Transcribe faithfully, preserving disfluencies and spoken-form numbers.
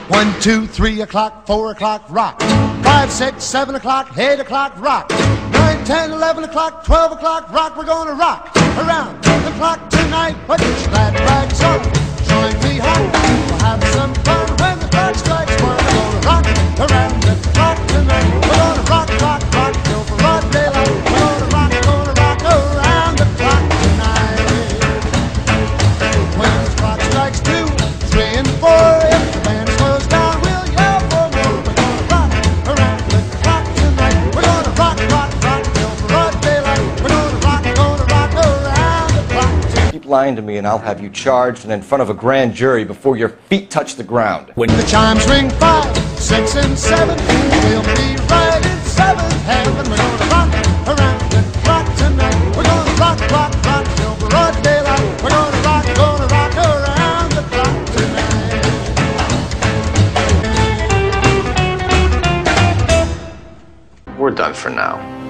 One, two, three o'clock, four o'clock, rock. Five, six, seven o'clock, eight o'clock, rock. Nine, ten, eleven o'clock, twelve o'clock, rock. We're gonna rock around the clock tonight. Put your glad rags on, join me home. We'll have some fun when the clock strikes one. We're gonna rock around the clock tonight. We're gonna rock, rock, rock till broad daylight. We're gonna rock, gonna rock around the clock tonight. When the clock strikes two, three, and four, if the band slows down, we'll yell for more. We're gonna rock around the clock tonight. We're gonna rock, rock, rock till broad daylight. We're gonna rock, gonna rock around the clock tonight. Keep lying to me and I'll have you charged and in front of a grand jury before your feet touch the ground. When the chimes ring five, six, and seven, we'll be right in seventh heaven. We're gonna rock around the clock tonight. We're gonna rock, rock, rock till broad daylight. We're gonna rock, gonna rock around the clock tonight. We're done for now.